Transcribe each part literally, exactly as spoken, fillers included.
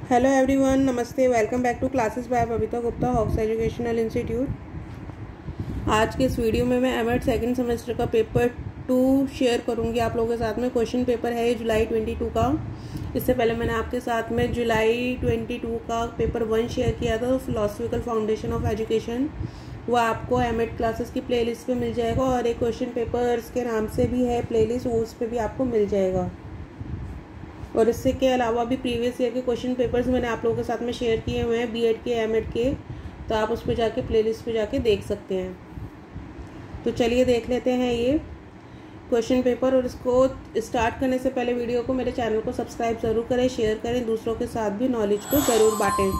Hello everyone, नमस्ते। Welcome back to classes by Babita Gupta, Hawks educational institute. आज के इस वीडियो में मैं एमएड सेकंड सेमेस्टर का पेपर टू शेयर करूंगी आप लोगों के साथ में। क्वेश्चन पेपर है जुलाई ट्वेंटी टू का। इससे पहले मैंने आपके साथ में जुलाई ट्वेंटी टू का पेपर वन शेयर किया था, फिलोसफिकल फाउंडेशन ऑफ एजुकेशन। वो आपको एमएड क्लासेस की प्लेलिस्ट पे मिल जाएगा, और एक क्वेश्चन पेपर्स के नाम से भी है प्लेलिस्ट, वो उस पर भी आपको मिल जाएगा। और इससे के अलावा भी प्रीवियस ईयर के क्वेश्चन पेपर्स मैंने आप लोगों के साथ में शेयर किए हुए हैं, बीएड के, एमएड के, तो आप उस पर जाके प्लेलिस्ट पे जाके देख सकते हैं। तो चलिए देख लेते हैं ये क्वेश्चन पेपर। और इसको स्टार्ट करने से पहले वीडियो को, मेरे चैनल को सब्सक्राइब ज़रूर करें, शेयर करें, दूसरों के साथ भी नॉलेज को ज़रूर बांटें।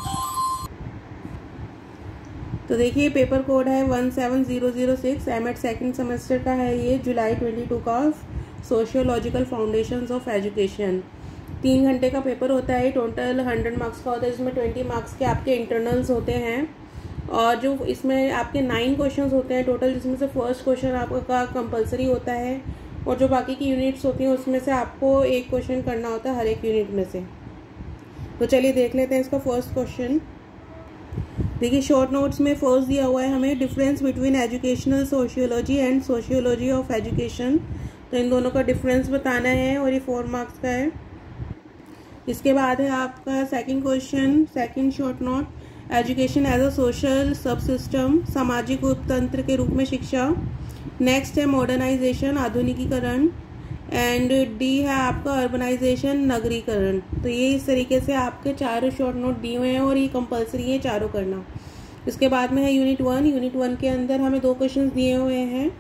तो देखिए पेपर कोड है one seven zero zero six, MEd second semester का है ये, जुलाई ट्वेंटी टू का, सोशियोलॉजिकल फाउंडेशंस ऑफ एजुकेशन। तीन घंटे का पेपर होता है, टोटल हंड्रेड मार्क्स का होता है, जिसमें ट्वेंटी मार्क्स के आपके इंटरनल्स होते हैं। और जो इसमें आपके नाइन क्वेश्चंस होते हैं टोटल, जिसमें से फर्स्ट क्वेश्चन आपका कंपलसरी होता है, और जो बाकी की यूनिट्स होती हैं उसमें से आपको एक क्वेश्चन करना होता है हर एक यूनिट में से। तो चलिए देख लेते हैं इसका फर्स्ट क्वेश्चन। देखिए शॉर्ट नोट्स में फर्स्ट दिया हुआ है हमें, difference between educational sociology and sociology of education. तो इन दोनों का डिफरेंस बताना है, और ये फोर मार्क्स का है। इसके बाद है आपका second question, second short note, education as a social sub system, सामाजिक उपतंत्र के रूप में शिक्षा। नेक्स्ट है मॉडर्नाइजेशन, आधुनिकीकरण। एंड डी है आपका अर्बनाइजेशन, नगरीकरण। तो ये इस तरीके से आपके चारों शॉर्ट नोट दिए हुए हैं, और ये कंपलसरी है चारों करना। इसके बाद में है यूनिट वन। यूनिट वन के अंदर हमें दो क्वेश्चन दिए हुए हैं,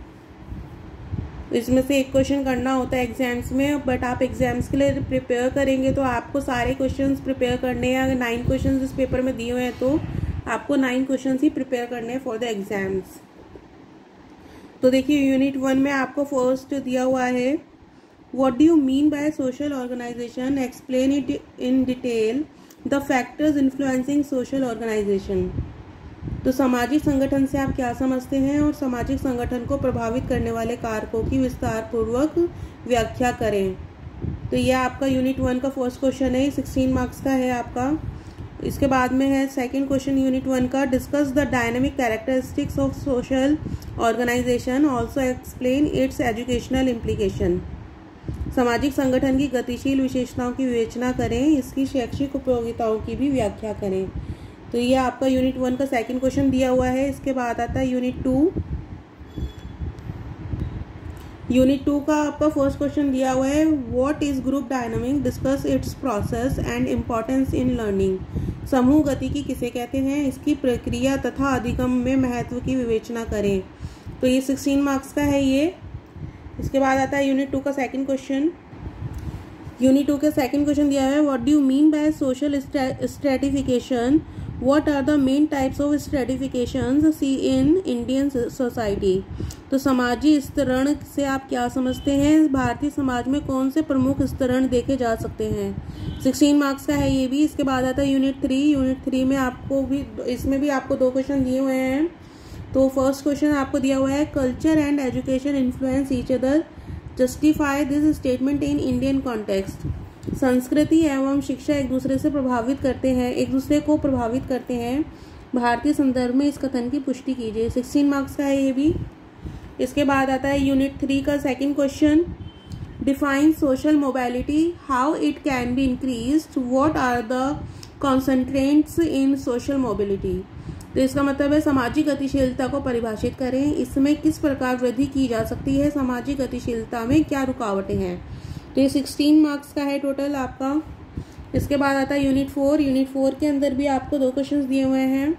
इसमें से एक क्वेश्चन करना होता है एग्जाम्स में, बट आप एग्जाम्स के लिए प्रिपेयर करेंगे तो आपको सारे क्वेश्चंस प्रिपेयर करने हैं। अगर नाइन क्वेश्चंस इस पेपर में दिए हुए हैं तो आपको नाइन क्वेश्चंस ही प्रिपेयर करने हैं फॉर द एग्जाम्स। तो देखिए यूनिट वन में आपको फर्स्ट दिया हुआ है, what do you mean by social organisation, explain it in detail, the factors influencing social organisation. तो सामाजिक संगठन से आप क्या समझते हैं, और सामाजिक संगठन को प्रभावित करने वाले कारकों की विस्तार पूर्वक व्याख्या करें। तो यह आपका यूनिट वन का फर्स्ट क्वेश्चन है, सिक्सटीन मार्क्स का है आपका। इसके बाद में है सेकंड क्वेश्चन यूनिट वन का, discuss the dynamic characteristics of social organisation, also explain its educational implication. सामाजिक संगठन की गतिशील विशेषताओं की विवेचना करें, इसकी शैक्षिक उपयोगिताओं की भी व्याख्या करें। तो ये आपका यूनिट वन का सेकंड क्वेश्चन दिया हुआ है। इसके बाद आता है यूनिट टू। यूनिट टू का आपका फर्स्ट क्वेश्चन दिया हुआ है, what is group dynamic, discuss its process and importance in learning. समूह गतिकी किसे कहते हैं, इसकी प्रक्रिया तथा अधिगम में महत्व की विवेचना करें। तो ये सिक्सटीन मार्क्स का है ये। इसके बाद आता है यूनिट टू का सेकंड क्वेश्चन। यूनिट टू के सेकंड क्वेश्चन दिया है, what do you mean by social stratification, What are the main types of stratifications see in Indian society? तो समाजी स्तरण से आप क्या समझते हैं, भारतीय समाज में कौन से प्रमुख स्तरण देखे जा सकते हैं। सिक्सटीन मार्क्स का है ये भी। इसके बाद आता है यूनिट थ्री। यूनिट थ्री में आपको भी, इसमें भी आपको दो क्वेश्चन दिए हुए हैं। तो फर्स्ट क्वेश्चन आपको दिया हुआ है, culture and education influence each other, justify this statement in Indian context. संस्कृति एवं शिक्षा एक दूसरे से प्रभावित करते हैं, एक दूसरे को प्रभावित करते हैं, भारतीय संदर्भ में इस कथन की पुष्टि कीजिए। सिक्सटीन मार्क्स का है ये भी। इसके बाद आता है यूनिट थ्री का second question, define social mobility, how it can be increased, what are the constraints in social mobility. तो इसका मतलब है सामाजिक गतिशीलता को परिभाषित करें, इसमें किस प्रकार वृद्धि की जा सकती है, सामाजिक गतिशीलता में क्या रुकावटें हैं। तो ये सिक्सटीन मार्क्स का है टोटल आपका। इसके बाद आता है यूनिट फोर। यूनिट फोर के अंदर भी आपको दो क्वेश्चंस दिए हुए हैं,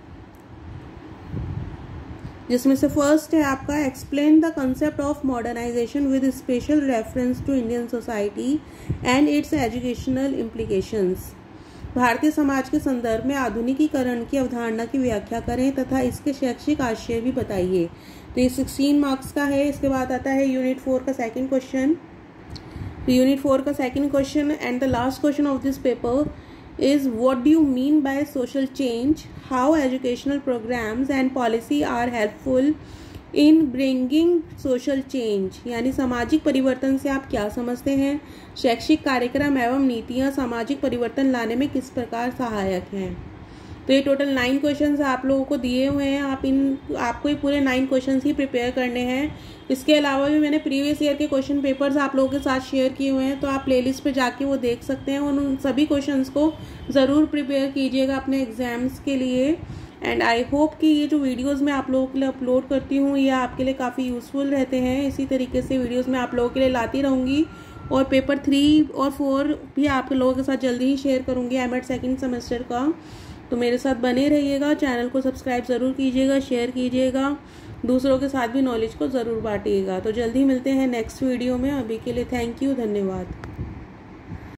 जिसमें से फर्स्ट है आपका, explain the concept of modernisation with special reference to Indian society and its educational implications. भारतीय समाज के संदर्भ में आधुनिकीकरण की अवधारणा की व्याख्या करें तथा इसके शैक्षिक आशय भी बताइए। तो ये सिक्सटीन मार्क्स का है। इसके बाद आता है यूनिट फोर का सेकेंड क्वेश्चन। यूनिट फोर का second question and the last question of this paper is, what do you mean by social change, how educational programmes and policy are helpful in bringing social change, यानी सामाजिक परिवर्तन से आप क्या समझते हैं? शैक्षिक कार्यक्रम एवं नीतियाँ सामाजिक परिवर्तन लाने में किस प्रकार सहायक हैं? तो ये टोटल नाइन क्वेश्चंस आप लोगों को दिए हुए हैं। आप इन आपको ये पूरे नाइन क्वेश्चंस ही प्रिपेयर करने हैं। इसके अलावा भी मैंने प्रीवियस ईयर के क्वेश्चन पेपर्स आप लोगों के साथ शेयर किए हुए हैं, तो आप प्लेलिस्ट पे जाके वो देख सकते हैं। उन सभी क्वेश्चंस को ज़रूर प्रिपेयर कीजिएगा अपने एग्जाम्स के लिए। एंड आई होप कि ये जो वीडियोस मैं आप लोगों के लिए अपलोड करती हूँ ये आपके लिए काफ़ी यूज़फुल रहते हैं। इसी तरीके से वीडियोस मैं आप लोगों के लिए लाती रहूँगी और पेपर थ्री और फोर भी आप लोगों के साथ जल्दी ही शेयर करूँगी एम एड सेकेंड सेमेस्टर का। तो मेरे साथ बने रहिएगा, चैनल को सब्सक्राइब ज़रूर कीजिएगा, शेयर कीजिएगा, दूसरों के साथ भी नॉलेज को ज़रूर बांटिएगा। तो जल्दी मिलते हैं नेक्स्ट वीडियो में। अभी के लिए थैंक यू, धन्यवाद।